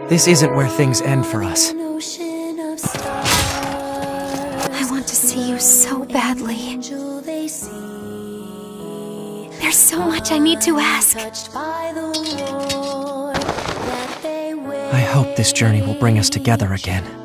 This isn't where things end for us. I want to see you so badly. There's so much I need to ask. I hope this journey will bring us together again.